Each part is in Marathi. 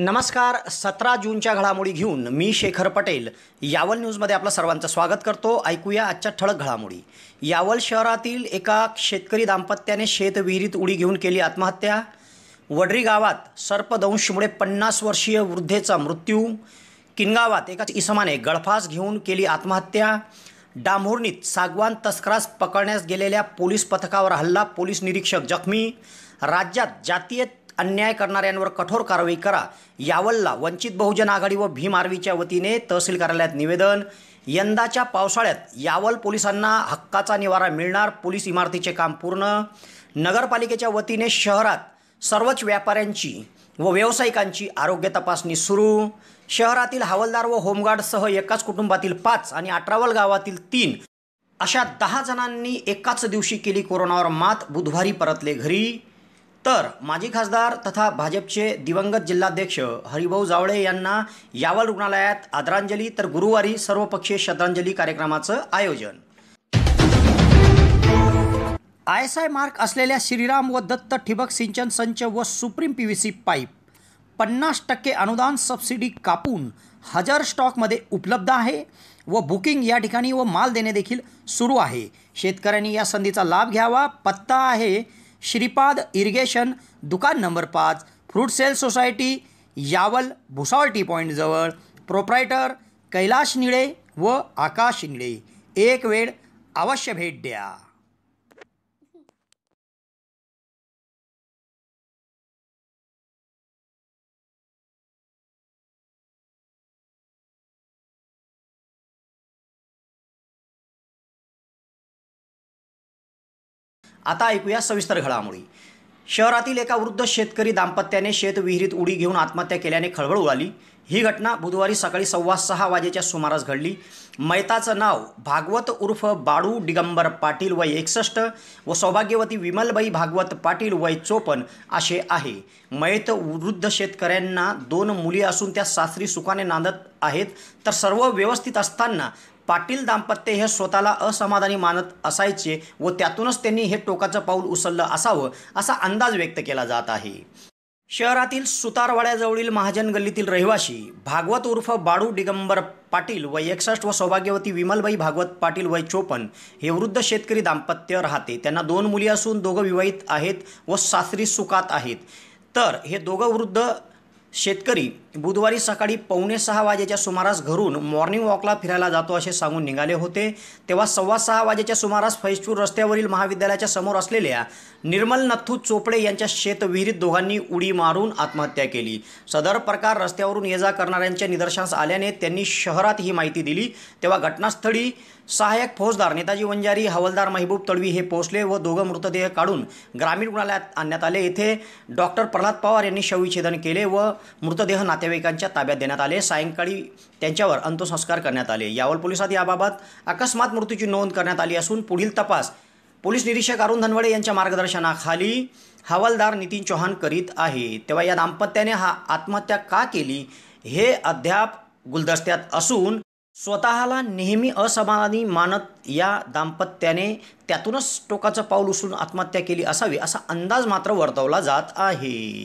नमस्कार. 17 जूनच्या घडामोडी घेऊन मी शेखर पटेल यावल न्यूजमध्ये आपलं सर्वांचं स्वागत करतो. ऐकूया आजच्या ठळक घडामोडी. यावल शहरातील एका शेतकरी दाम्पत्याने शेतविहिरीत उडी घेऊन केली आत्महत्या. वडरी गावात सर्पदंशामुळे 50 वर्षीय वृद्धेचा मृत्यू. किनगावात एका इसमाने गळफास घेऊन केली आत्महत्या. डांभोर्णीत सागवान तस्करास पकडण्यास गेलेल्या पोलीस पथकावर हल्ला, पोलीस निरीक्षक जखमी. राज्यात जातीय अन्याय करणाऱ्यांवर कठोर कारवाई करा, यावलला वंचित बहुजन आघाडी व भीम आर्मीच्या वतीने तहसील कार्यालयात निवेदन. यंदाच्या पावसाळ्यात यावल पोलिसांना हक्काचा निवारा मिळणार, पोलीस इमारतीचे काम पूर्ण. नगरपालिकेच्या वतीने शहरात सर्वच व्यापाऱ्यांची व व्यावसायिकांची आरोग्य तपासणी सुरू. शहरातील हवालदार व होमगार्डसह एकाच कुटुंबातील 5 आणि 18 गावातील 3 अशा 10 जणांनी एकाच दिवशी केली कोरोनावर मात, बुधवारी परतले घरी. तर माजी खासदार तथा भाजपचे दिवंगत जिल्हाध्यक्ष हरिभाऊ जावळे यांना यावल रुग्णालयात आदरांजली, तर गुरुवारी सर्वपक्षीय श्रद्धांजली कार्यक्रमाचं आयोजन. ISI मार्क असलेल्या श्रीराम व दत्त ठिबक सिंचन संच व सुप्रीम PVC पाईप 50% अनुदान सबसिडी कापून हजर स्टॉकमध्ये उपलब्ध आहे व बुकिंग या ठिकाणी व माल देणे देखील सुरू आहे. शेतकऱ्यांनी या संधीचा लाभ घ्यावा. पत्ता आहे श्रीपाद इरिगेशन, दुकान number 5, fruit sale society, Yawal, Bhusawal T point जवळ. प्रोप्रायटर कैलाश निळे व आकाश निळे. एक वेळ अवश्य भेट द्या. आता ऐकूया सविस्तर घडामोडी. शहरातील एका वृद्ध शेतकरी दाम्पत्याने शेतविहिरीत उडी घेऊन आत्महत्या केल्याने खळबळ उडाली. ही घटना बुधवारी सकाळी 6:15 वाजेच्या सुमारास घडली. मयताचं नाव भागवत उर्फ बाळू दिगंबर पाटील वय 61 व सौभाग्यवती विमलबाई भागवत पाटील वय 54 असे आहे. मयत वृद्ध शेतकऱ्यांना 2 मुली असून त्या सासरी सुखाने नांदत आहेत. तर सर्व व्यवस्थित असताना पाटील दाम्पत्य हे स्वतःला असमाधानी मानत असायचे व त्यातूनच त्यांनी हे टोकाचं पाऊल उचललं असावं असा अंदाज व्यक्त केला जात आहे. शहरातील सुतारवाड्याजवळील महाजन गल्लीतील रहिवाशी भागवत उर्फ बाळू दिगंबर पाटील वय 61 व सौभाग्यवती विमलबाई भागवत पाटील वय 54 हे वृद्ध शेतकरी दाम्पत्य राहते. त्यांना 2 मुली असून दोघं विवाहित आहेत व सासरी सुखात आहेत. तर हे दोघं वृद्ध शेतकरी बुधवारी सकाळी 5:45 वाजेच्या सुमारास घरून मॉर्निंग वॉकला फिरायला जातो असे सांगून निघाले होते. तेव्हा 6:15 वाजेच्या सुमारास फैजपूर रस्त्यावरील महाविद्यालयाच्या समोर असलेल्या निर्मल नथू चोपडे यांच्या शेतविहिरीत दोघांनी उडी मारून आत्महत्या केली. सदर प्रकार रस्त्यावरून ये जा करणाऱ्यांच्या निदर्शनास आल्याने त्यांनी शहरात ही माहिती दिली. तेव्हा घटनास्थळी सहाय्यक फौजदार नेताजी वंजारी, हवालदार महबूब तडवी हे पोहोचले व दोघं मृतदेह काढून ग्रामीण रुग्णालयात आणण्यात आले. येथे डॉक्टर प्रल्हाद पवार यांनी शवविच्छेदन केले व मृतदेह नातेवाईकांच्या ताब्यात देण्यात आले. सायंकाळी त्यांच्यावर अंत्यसंस्कार करण्यात आले. यावल पोलिसात याबाबत अकस्मात मृत्यूची नोंद करण्यात आली असून पुढील तपास पोलीस निरीक्षक अरुण धनवडे यांच्या मार्गदर्शनाखाली हवालदार नितीन चौहान करीत आहे. तेव्हा या दाम्पत्याने आत्महत्या का केली हे अद्याप गुलदस्त्यात असून स्वतःला नेहमी असमाधानी मानत या दाम्पत्याने त्यातूनच टोकाचं पाऊल उचलून आत्महत्या केली असावी असा अंदाज मात्र वर्तवला जात आहे.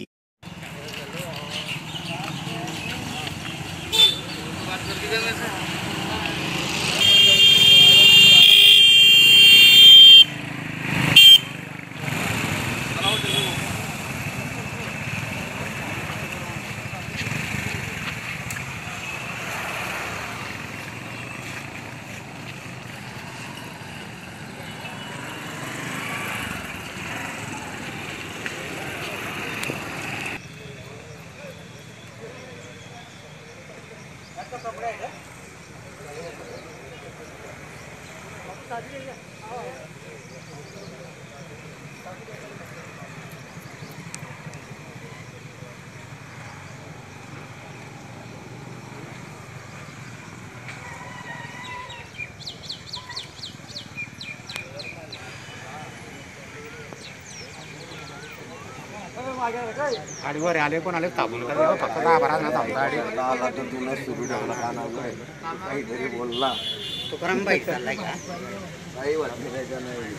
गाडीवर आले कोण आले थांबून फक्त 10-12 ना थांबता आला तर तुला सुरू ठेवला काहीतरी बोलला तुकाराम बाईक चाललाय का काही वाटलं त्याच्या नाही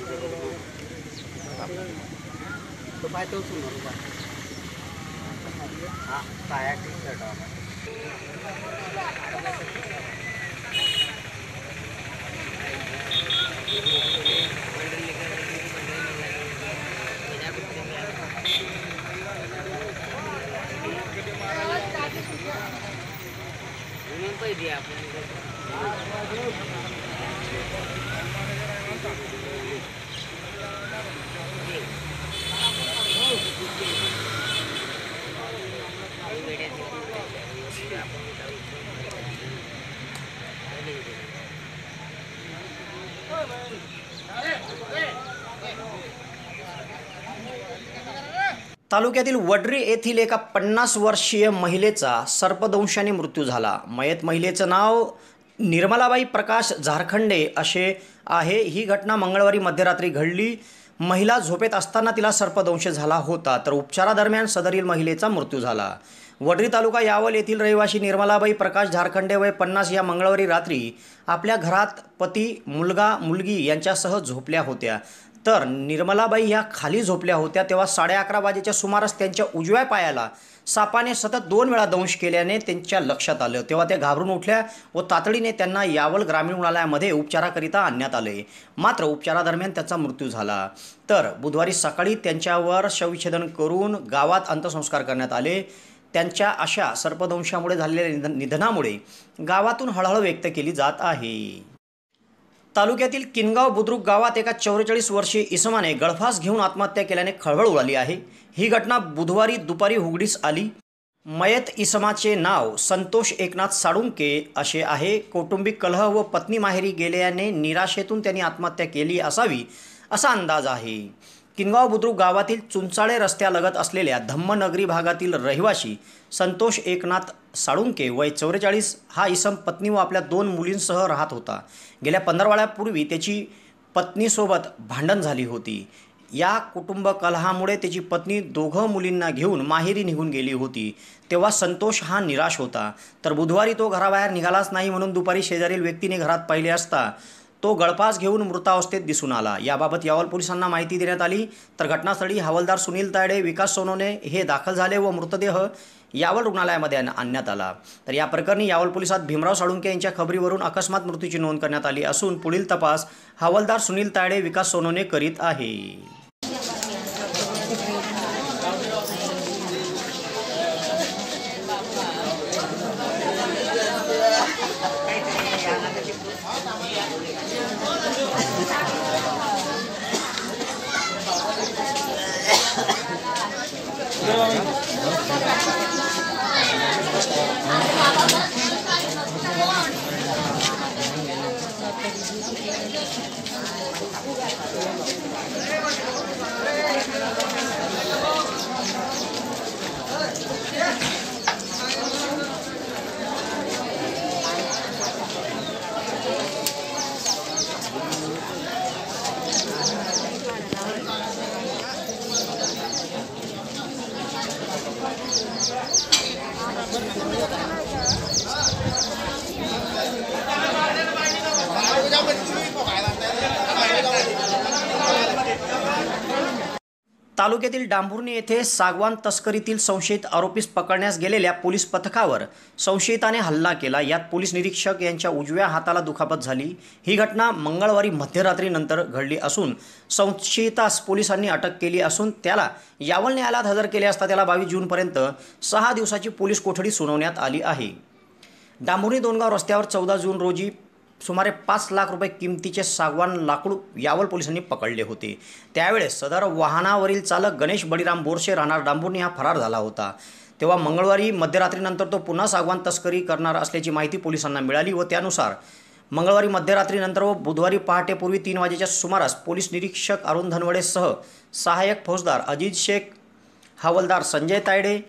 तो पाय तो सुरू हा काळ्या टी शर्ट तालुक्यातील वडरी येथील एका 50 वर्षीय महिलेचा सर्पदंशाने मृत्यू झाला. मयत महिलेचं नाव निर्मलाबाई प्रकाश झारखंडे असे आहे. ही घटना मंगळवारी मध्यरात्री घडली. महिला झोपेत असताना तिला सर्पदंश झाला होता, तर उपचारादरम्यान सदरील महिलेचा मृत्यू झाला. वडरी तालुका यावल येथील रहिवासी निर्मलाबाई प्रकाश झारखंडे वय 50 या मंगळवारी रात्री आपल्या घरात पती, मुलगा, मुलगी यांच्यासह झोपल्या होत्या. तर निर्मलाबाई ह्या खाली झोपल्या होत्या. तेव्हा 11:30 वाजेच्या सुमारास त्यांच्या उजव्या पायाला सापाने सतत 2 वेळा दंश केल्याने त्यांच्या लक्षात आलं. तेव्हा त्या घाबरून उठल्या व तातडीने त्यांना यावल ग्रामीण रुग्णालयामध्ये उपचाराकरिता आणण्यात आले. मात्र उपचारादरम्यान त्याचा मृत्यू झाला. तर बुधवारी सकाळी त्यांच्यावर शवविच्छेदन करून गावात अंत्यसंस्कार करण्यात आले. त्यांच्या अशा सर्पदंशामुळे झालेल्या निधनामुळे गावातून हळहळ व्यक्त केली जात आहे. तालुक्यातील किनगाव बुद्रुक गावात एका 44 वर्षीय इसमाने गळफास घेऊन आत्महत्या केल्याने खळबळ उडाली आहे. ही घटना बुधवारी दुपारी उघडीस आली. मयत इसमाचे नाव संतोष एकनाथ साळुंके असे आहे. कौटुंबिक कलह व पत्नी माहेरी गेल्याने निराशेतून त्यांनी आत्महत्या केली असावी असा अंदाज आहे. किनगाव बुद्रुक गावातील चुंचाळे रस्त्यालगत असलेल्या धम्मनगरी भागातील रहिवासी संतोष एकनाथ साळुंके वय 44 हा इसम पत्नी व आपल्या 2 मुलींसह राहत होता. गेल्या 15 वेळापूर्वी त्याची पत्नीसोबत भांडण झाली होती. या कुटुंब कलहामुळे त्याची पत्नी 2 मुलींना घेऊन माहेरी निघून गेली होती. तेव्हा संतोष हा निराश होता. तर बुधवारी तो घराबाहेर निघालाच नाही, म्हणून दुपारी शेजारील व्यक्तीने घरात पाहिले असता तो गळफास घेऊन मृतावस्थेत दिसून आला. याबाबत यावल पोलिसांना माहिती देण्यात आली. तर घटनास्थळी हवालदार सुनील तायडे, विकास सोनवणे हे दाखल झाले व मृतदेह यावल रुग्णालयामध्ये आणण्यात आला. तर या प्रकरणी यावल पोलिसात भीमराव साळुंके यांच्या खबरीवरून अकस्मात मृत्यूची नोंद करण्यात आली असून पुढील तपास हवालदार सुनील तायडे, विकास सोनवणे करीत आहे. तालुक्यातील डांभुर्णी येथे सागवान तस्करीतील संशयित आरोपीस पकडण्यास गेलेल्या पोलीस पथकावर संशयिताने हल्ला केला. यात पोलीस निरीक्षक यांच्या उजव्या हाताला दुखापत झाली. ही घटना मंगळवारी मध्यरात्रीनंतर घडली असून संशयितास पोलिसांनी अटक केली असून त्याला यावल न्यायालयात हजर केले असता त्याला 22 जूनपर्यंत 6 दिवसाची पोलीस कोठडी सुनावण्यात आली आहे. डांभुर्णी दोनगाव रस्त्यावर 14 जून रोजी सुमारे 5 लाख रुपये किमतीचे सागवान लाकूड यावल पोलिसांनी पकडले होते. त्यावेळेस सदर वाहनावरील चालक गणेश बळीराम बोरसे राहणार डांभुर्णी हा फरार झाला होता. तेव्हा मंगळवारी मध्यरात्रीनंतर तो पुन्हा सागवान तस्करी करणार असल्याची माहिती पोलिसांना मिळाली व त्यानुसार मंगळवारी मध्यरात्रीनंतर व बुधवारी पहाटेपूर्वी 3 वाजेच्या सुमारास पोलीस निरीक्षक अरुण धनवडेसह सहाय्यक फौजदार अजित शेख, हवालदार संजय तायडे,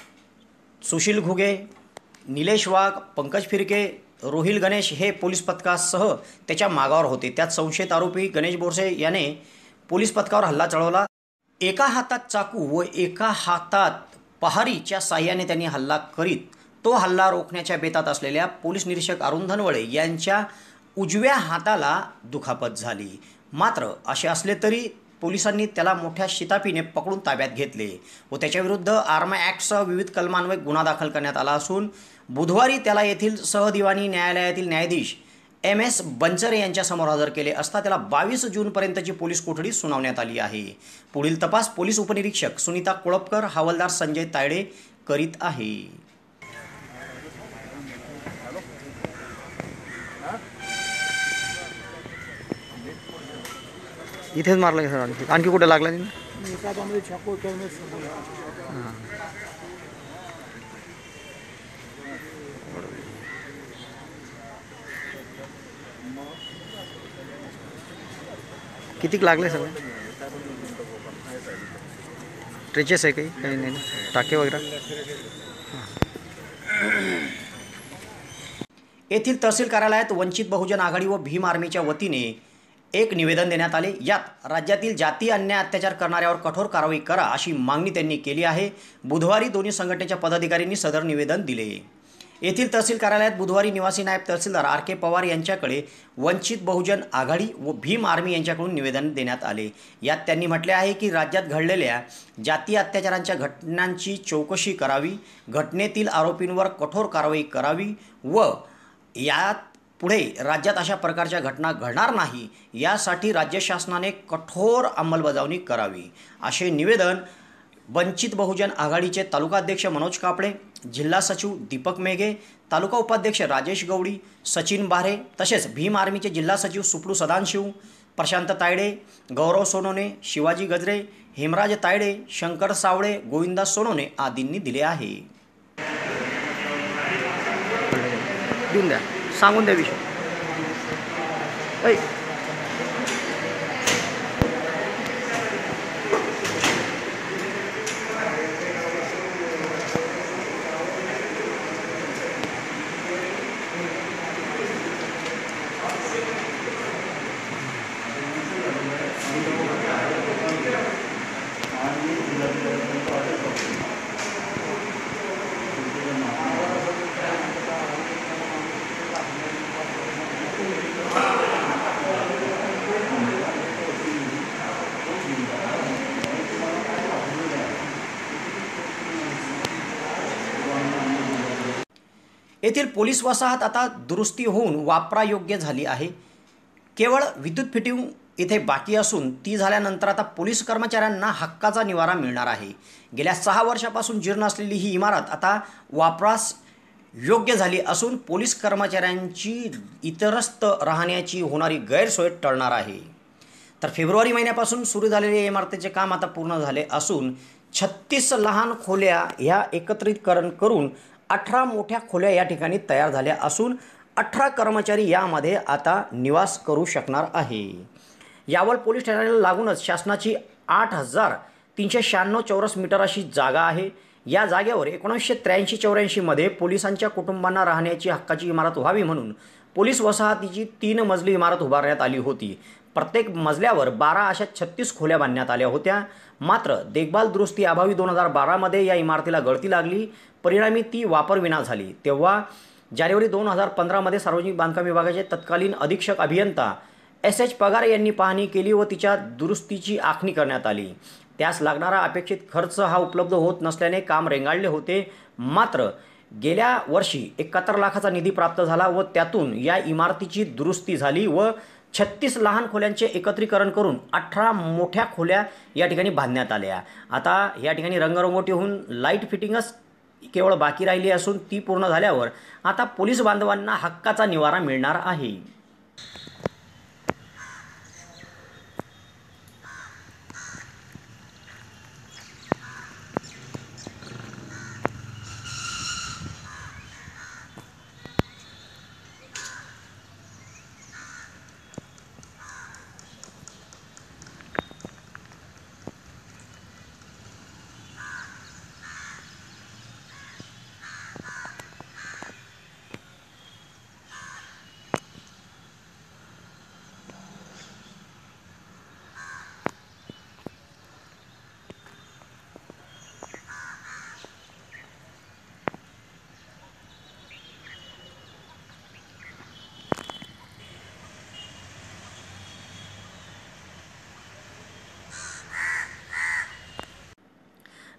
सुशील घुगे, निलेश वाघ, पंकज फिरके, रोहिल गणेश हे पोलीस पथकासह त्याच्या मागावर होते. त्यात संशयित आरोपी गणेश बोरसे याने पोलीस पथकावर हल्ला चढवला. एका हातात चाकू व एका हातात पहारीच्या साह्याने त्यांनी हल्ला करीत तो हल्ला रोखण्याच्या बेतात असलेल्या पोलीस निरीक्षक अरुण धनवडे यांच्या उजव्या हाताला दुखापत झाली. मात्र असे असले तरी पोलिसांनी त्याला मोठ्या शिताफीने पकडून ताब्यात घेतले व त्याच्याविरुद्ध आर्म ॲक्टसह विविध कलमान्वये गुन्हा दाखल करण्यात आला असून बुधवारी त्याला येथील सहदिवाणी न्यायालयातील न्यायाधीश MS बंचरे यांच्यासमोर हजर केले असता त्याला 22 जूनपर्यंतची पोलीस कोठडी सुनावण्यात आली आहे. पुढील तपास पोलीस उपनिरीक्षक सुनीता कोळपकर, हवालदार संजय तायडे करीत आहे. इथेच मारलं सर? आणखी कुठे लागला? कितीक लागले सगळे? ट्रेचेस आहे काही नाही टाके वगैरे? येथील तहसील कार्यालयात वंचित बहुजन आघाडी व भीम आर्मीच्या वतीने एक निवेदन देण्यात आले. यात राज्यातील जातीय अन्याय अत्याचार करणाऱ्यावर कठोर कारवाई करा अशी मागणी त्यांनी केली आहे. बुधवारी दोन्ही संघटनेच्या पदाधिकाऱ्यांनी सदर निवेदन दिले. येथील तहसील कार्यालयात बुधवारी निवासी नायब तहसीलदार RK पवार यांच्याकडे वंचित बहुजन आघाडी व भीम आर्मी यांच्याकडून निवेदन देण्यात आले. यात त्यांनी म्हटले आहे की राज्यात घडलेल्या जातीय अत्याचारांच्या घटनांची चौकशी करावी, घटनेतील आरोपींवर कठोर कारवाई करावी व यात पुढे राज्यात अशा प्रकारच्या घटना घडणार नाही यासाठी राज्य शासनाने कठोर अंमलबजावणी करावी असे निवेदन वंचित बहुजन आघाडीचे तालुकाध्यक्ष मनोज कापडे, जिल्हा सचिव दीपक मेघे, तालुका उपाध्यक्ष राजेश गवडी, सचिन बारे तसेच भीम आर्मीचे जिल्हा सचिव सुपडू सदानशिव, प्रशांत तायडे, गौरव सोनोने, शिवाजी गजरे, हेमराज तायडे, शंकर सावळे, गोविंदा सोनोने आदींनी दिले आहे. देऊन द्या, सांगून द्या विषय. येथील पोलीस वसाहत आता दुरुस्ती होऊन वापरायोग्य झाली आहे. केवळ विद्युत फिटिंग इथे बाकी असून ती झाल्यानंतर आता पोलीस कर्मचाऱ्यांना हक्काचा निवारा मिळणार आहे. गेल्या 6 वर्षापासून जीर्ण असलेली ही इमारत आता वापरास योग्य झाली असून पोलीस कर्मचाऱ्यांची इतरस्त राहण्याची होणारी गैरसोय टळणार आहे. तर फेब्रुवारी महिन्यापासून सुरू झालेले या इमारतीचे काम आता पूर्ण झाले असून 36 लहान खोल्या ह्या एकत्रितकरण करून 18 मोठ्या खोल्या या ठिकाणी तयार झाल्या असून 18 कर्मचारी यामध्ये आता निवास करू शकणार आहे. यावल पोलीस ठाण्याला लागूनच शासनाची 8,396 चौरस मीटर अशी जागा आहे. या जागेवर 1983-84 मध्ये पोलिसांच्या कुटुंबांना राहण्याची हक्काची इमारत व्हावी म्हणून पोलीस वसाहतीची 3 मजली इमारत उभारण्यात आली होती. प्रत्येक मजल्यावर 12 अशा 36 खोल्या बांधण्यात आल्या होत्या. मात्र देखभाल दुरुस्ती अभावी 2012 मध्ये या इमारतीला गळती लागली. परिणामी ती वापरविना झाली. तेव्हा जानेवारी 2015 मध्ये सार्वजनिक बांधकाम विभागाचे तत्कालीन अधीक्षक अभियंता SH पगार यांनी पाहणी केली व तिच्या दुरुस्तीची आखणी करण्यात आली. त्यास लागणारा अपेक्षित खर्च हा उपलब्ध होत नसल्याने काम रेंगाळले होते. मात्र गेल्या वर्षी 71 लाखाचा निधी प्राप्त झाला व त्यातून या इमारतीची दुरुस्ती झाली व 36 लहान खोल्यांचे एकत्रीकरण करून 18 मोठ्या खोल्या या ठिकाणी बांधण्यात आल्या. आता या ठिकाणी रंगरंगोटी होऊन लाईट फिटिंगच केवळ बाकी राहिली असून ती पूर्ण झाल्यावर आता पोलीस बांधवांना हक्काचा निवारा मिळणार आहे.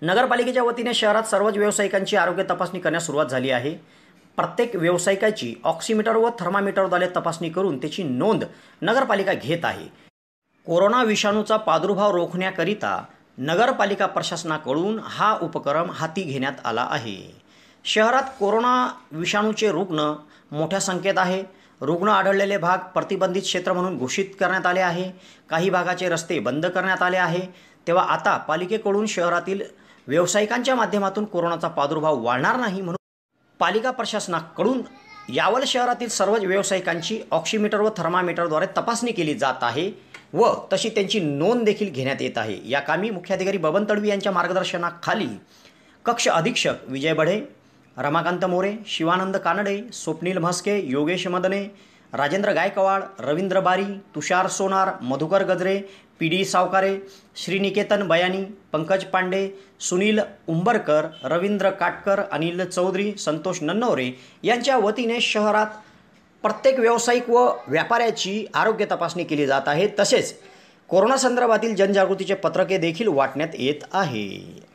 नगरपालिकेच्या वतीने शहरात सर्वच व्यावसायिकांची आरोग्य तपासणी करण्यास सुरुवात झाली आहे. प्रत्येक व्यावसायिकाची ऑक्सिमीटर व थर्मामीटरद्वारे तपासणी करून त्याची नोंद नगरपालिका घेत आहे. कोरोना विषाणूचा प्रादुर्भाव रोखण्याकरिता नगरपालिका प्रशासनाकडून हा उपक्रम हाती घेण्यात आला आहे. शहरात कोरोना विषाणूचे रुग्ण मोठ्या संख्येत आहे. रुग्ण आढळलेले भाग प्रतिबंधित क्षेत्र म्हणून घोषित करण्यात आले आहे. काही भागाचे रस्ते बंद करण्यात आले आहे. तेव्हा आता पालिकेकडून शहरातील व्यावसायिकांच्या माध्यमातून कोरोनाचा प्रादुर्भाव वाढणार नाही म्हणून पालिका प्रशासनाकडून यावल शहरातील सर्वच व्यावसायिकांची ऑक्सिमीटर व थर्मामीटरद्वारे तपासणी केली जात आहे व तशी त्यांची नोंद देखील घेण्यात येत आहे. या कामी मुख्याधिकारी बबन तडवी यांच्या मार्गदर्शनाखाली कक्ष अधीक्षक विजय बढे, रमाकांत मोरे, शिवानंद कानडे, स्वप्नील म्हस्के, योगेश मदने, राजेंद्र गायकवाड, रवींद्र बारी, तुषार सोनार, मधुकर गजरे, PD सावकारे, श्रीनिकेतन बयानी, पंकज पांडे, सुनील उंबरकर, रवींद्र काटकर, अनिल चौधरी, संतोष नन्नवरे यांच्या वतीने शहरात प्रत्येक व्यावसायिक व व्यापाऱ्याची आरोग्य तपासणी केली जात आहे. तसेच कोरोना संदर्भातील जनजागृतीचे पत्रके देखील वाटण्यात येत आहे.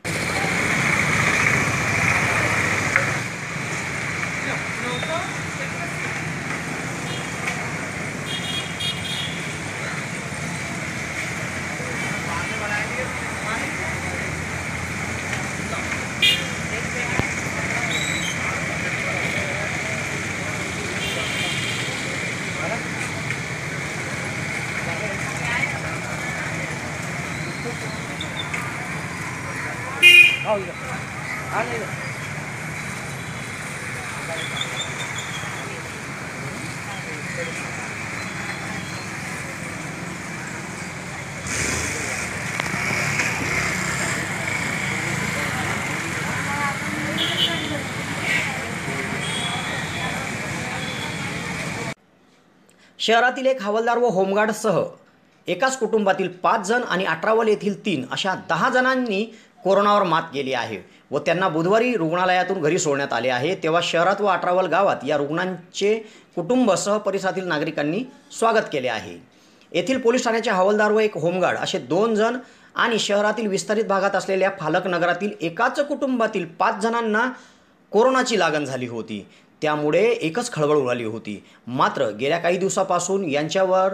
शहरातील एक हवालदार व होमगार्डसह एकाच कुटुंबातील 5 जण आणि अठरावल येथील 3 अशा 10 जणांनी कोरोनावर मात केली आहे व त्यांना बुधवारी रुग्णालयातून घरी सोडण्यात आले आहे. तेव्हा शहरात व अठरावल गावात या रुग्णांचे कुटुंबसह परिसरातील नागरिकांनी स्वागत केले आहे. येथील पोलीस ठाण्याचे हवालदार व एक होमगार्ड असे 2 जण आणि शहरातील विस्तारित भागात असलेल्या फालक नगरातील एकाच कुटुंबातील 5 जणांना कोरोनाची लागण झाली होती. त्यामुळे एकच खळबळ उडाली होती. मात्र गेल्या काही दिवसापासून यांच्यावर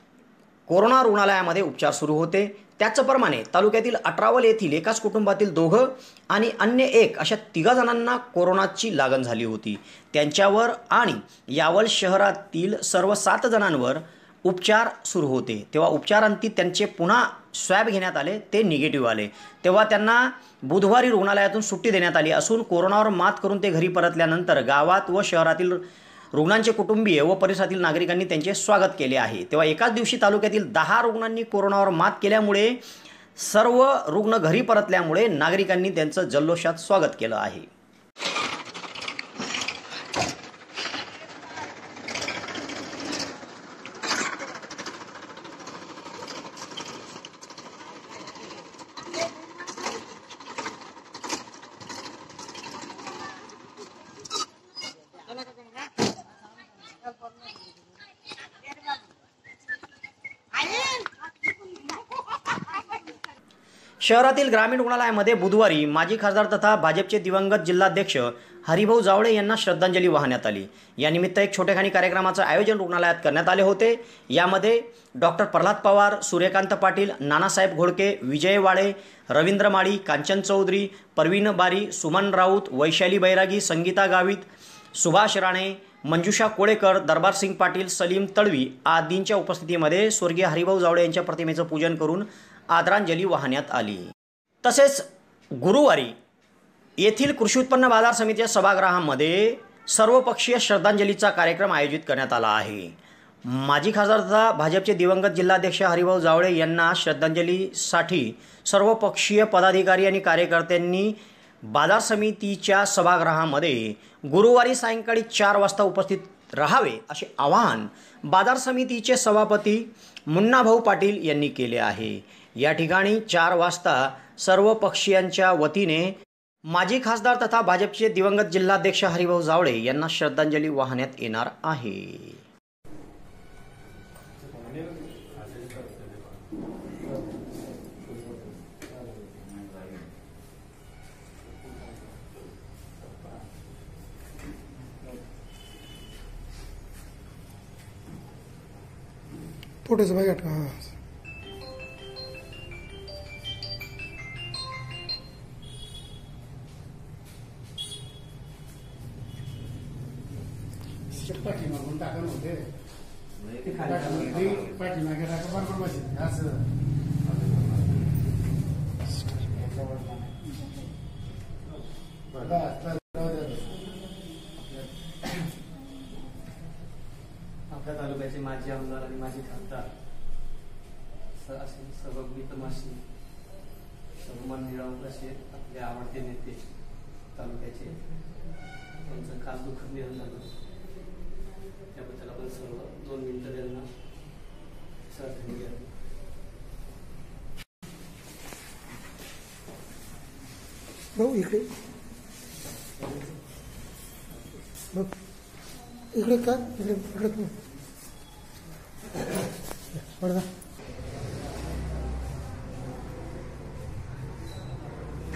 कोरोना रुग्णालयामध्ये उपचार सुरू होते. त्याचप्रमाणे तालुक्यातील अठरावल येथील एकाच कुटुंबातील 2 आणि अन्य 1 अशा 3 जणांना कोरोनाची लागण झाली होती. त्यांच्यावर आणि यावल शहरातील सर्व 7 जणांवर उपचार सुरू होते. तेव्हा उपचारांती त्यांचे पुन्हा स्वॅब घेण्यात आले, ते निगेटिव्ह आले. तेव्हा त्यांना बुधवारी रुग्णालयातून सुट्टी देण्यात आली असून कोरोनावर मात करून ते घरी परतल्यानंतर गावात व शहरातील रुग्णांचे कुटुंबीय व परिसरातील नागरिकांनी त्यांचे स्वागत केले आहे. तेव्हा एकाच दिवशी तालुक्यातील 10 रुग्णांनी कोरोनावर मात केल्यामुळे सर्व रुग्ण घरी परतल्यामुळे नागरिकांनी त्यांचं जल्लोषात स्वागत केलं आहे. शहरातील ग्रामीण रुग्णालयामध्ये बुधवारी माजी खासदार तथा भाजपचे दिवंगत जिल्हाध्यक्ष हरिभाऊ जावळे यांना श्रद्धांजली वाहण्यात आली. यानिमित्त एक छोटेखानी कार्यक्रमाचं आयोजन रुग्णालयात करण्यात आले होते. यामध्ये डॉक्टर प्रल्हाद पवार, सूर्यकांत पाटील, नानासाहेब घोडके, विजय वाळे, रवींद्र माळी, कांचन चौधरी, परवीन बारी, सुमन राऊत, वैशाली बैरागी, संगीता गावित, सुभाष राणे, मंजुषा कोळेकर, दरबारसिंग पाटील, सलीम तडवी आदींच्या उपस्थितीमध्ये स्वर्गीय हरिभाऊ जावळे यांच्या प्रतिमेचं पूजन करून आदरांजली वाहण्यात आली. तसेच गुरुवारी येथील कृषी उत्पन्न बाजार समितीच्या सभागृहामध्ये सर्वपक्षीय श्रद्धांजलीचा कार्यक्रम आयोजित करण्यात आला आहे. माजी खासदार तथा भाजपचे दिवंगत जिल्हाध्यक्ष हरिभाऊ जावळे यांना श्रद्धांजलीसाठी सर्वपक्षीय पदाधिकारी आणि कार्यकर्त्यांनी बाजार समितीच्या सभागृहामध्ये गुरुवारी सायंकाळी 4 वाजता उपस्थित राहावे असे आवाहन बाजार समितीचे सभापती मुन्नाभाऊ पाटील यांनी केले आहे. या ठिकाणी 4 वाजता सर्व पक्षीयांच्या वतीने माजी खासदार तथा भाजपचे दिवंगत जिल्हाध्यक्ष हरिभाऊ जावळे यांना श्रद्धांजली वाहण्यात येणार आहे. फोटोचं बघा का हां पाठीमागून टाका नव्हते पाठीमागे टाका बरोबर बसेल असं आपल्या तालुक्याचे माजी आमदार आणि माजी खासदार असे सर्व मित्रमाशी सर्वमान निळावकर असे आपले आवडते नेते तालुक्याचे त्यांचं खास दुःखद निधन झालं त्याबद्दल आपण सर्व 2 मिनिटं त्यांना श्रद्धांजली द्यावी. भाऊ इकडे बघ इकडे का इकडे इकडे पडदा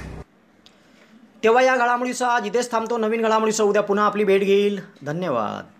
तेव्हा या घडामोडीचा आज इथेच थांबतो. नवीन घडामोडीसह उद्या पुन्हा आपली भेट घेईल. धन्यवाद.